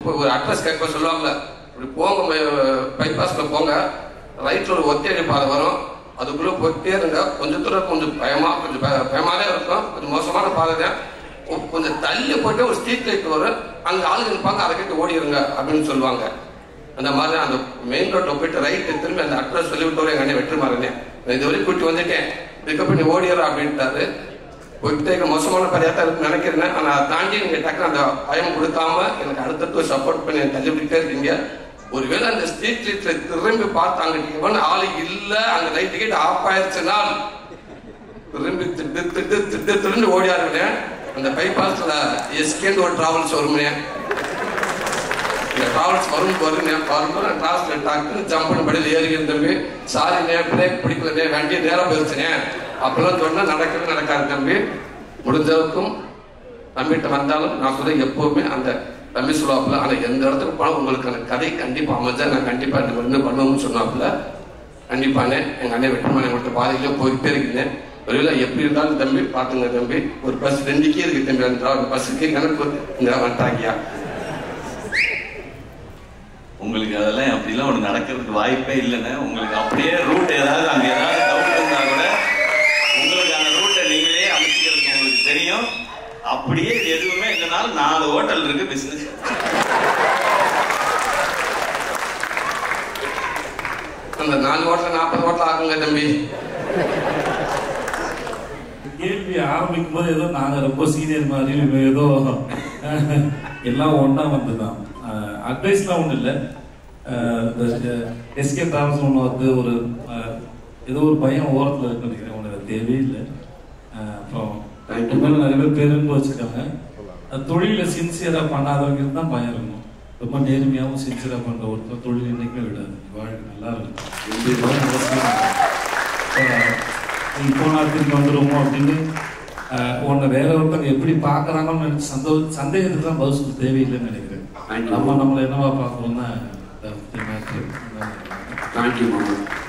இப்போ ஒரு அட்ரஸ் கேட்க சொல்லுவாங்கல்ல, இப்படி போங்க பைபாஸில் போங்க, ரைட்டில் ஒரு ஒத்தையடி பாதை வரும், அதுக்குள்ளே போயிட்டே இருங்க. கொஞ்சம் தூரம் கொஞ்சம் பயமாவே இருக்கும், கொஞ்சம் மோசமான பாதை தான். கொஞ்சம் தள்ளி போயிட்டு ஒரு ஸ்ட்ரீட் லைட் வரும், அங்கே ஆளுங்க இருப்பாங்க, அதை கேட்டு ஓடிடுங்க அப்படின்னு சொல்லுவாங்க. அந்த மாதிரி அந்த மெயின் ரோட்டில் போயிட்டு ரைட்டு திரும்பி அந்த அட்ரஸ் சொல்லிவிட்டு எங்கள் அண்ணன் வெற்றிமாறனே இதுவரைக்கும் கூட்டி வந்துட்டேன், இதுக்கப்புறம் நீ ஓடிடுற அப்படின்ட்டாரு. போயிட்டே மோசமான பரியாத்தான் இருக்குன்னு நினைக்கிறேன். ஆனால் அதை தாண்டி நீங்கள் டக்குனு அந்த பயம் கொடுக்காம எனக்கு அடுத்தடுத்து சப்போர்ட் பண்ணி தள்ளிவிட்டே இருக்கீங்க. ஒருவேளை அந்த ஸ்ட்ரீட் லைட்ல திரும்பி பார்த்தாங்க ஆளு இல்லை, அங்கே லைட் டிக்கெட் ஆஃப் ஆயிடுச்சுன்னா திரும்பி திட்டு ஓடியாருங்க. அந்த பைபாஸ்ல எஸ்கேந்து ஒரு டிராவல்ஸ் வருமே, இந்த டிராவல்ஸ் வரும்போது டிராவல்ஸ்ல டாக்குன்னு ஜம்ப் பண்ணி படியில் ஏறிக்கிற தம்பி, சாரிண்ணே பிரேக் பிடிக்கலண்ணே, வண்டி நேரம் போயிடுச்சுனே அப்பெல்லாம் சொன்னா நடக்கவே நடக்காது தம்பி. முடிஞ்சவருக்கும் தம்பிகிட்ட வந்தாலும் நான் சொல்ல எப்பவுமே அந்த தம்பி சொல்லுவாப்புல, ஆனால் எந்த இடத்துக்கு போனால் உங்களுக்கு அந்த கதை கண்டிப்பாக அமைஞ்சா நான் கண்டிப்பாக எனக்கு வந்து பண்ணுவோம்னு சொன்னாப்புல. கண்டிப்பானே எங்கள் அண்ணன் வெற்றிமாறன் கொடுத்த பாதையிலே போயிட்டே இருக்கேன். ஒருவேளை எப்படி இருந்தாலும் தம்பி பார்த்துங்க தம்பி, ஒரு பஸ் 2 இருக்கு தம்பி, அந்த பஸ்ஸுக்கு எனக்கு இந்த வந்துட்டாங்கயா. உங்களுக்கு அதெல்லாம் அப்படிலாம் ஒன்று நடக்கிறதுக்கு வாய்ப்பே இல்லைன்னு. உங்களுக்கு அப்படியே ரூட் ஏதாவது அங்கே ஏதாவது டவுட் இருந்தா கூட உங்களுக்கு அந்த ரூட்டை நீங்களே அமைச்சிக்கிறதுக்கு உங்களுக்கு தெரியும். அப்படியே எதுவுமே இல்லைனாலும் 4 ஹோட்டல் இருக்கு பிசினஸ். அந்த 4 ஹோட்டல் 40 ஹோட்டல் ஆகுங்க தம்பி. கேள்வி ஆரம்பிக்கும் போது ஏதோ நாங்க ரொம்ப சீனியர் மாதிரி ஏதோ எல்லாம் ஒன்னா வந்துதான். அட்வைஸ்லாம் ஒன்றும் இல்லை. எஸ்கே டிராவல்ஸ் ஒன்று வந்து ஒரு ஏதோ ஒரு பையன் ஓரத்தில் இருக்கு நினைக்கிறேன், உனக்கு தேவையில்லை. அப்புறம் நிறைய பேர் பேருந்து வச்சுருக்காங்க. தொழில சின்சியராக பண்ணாதவங்க தான் பயம் இருக்கணும். ரொம்ப நேர்மையாகவும் சின்சியராக பண்ணுற ஒருத்தர் தொழில் என்றைக்குமே விடாது. வாழ்க்கை நல்லா இருக்கும். இப்போ நான் திரும்பி வந்துடுவோமோ அப்படின்னு உன்னை வேற ஒருத்தவங்க எப்படி பார்க்குறாங்கன்னு நினைச்சு சந்தேகத்துக்கு தான் பதில் சொல்ல தேவையில்லைன்னு நினைக்கிறேன். நம்மளை என்னவா பார்க்குறோம்னா தேங்க்யூ.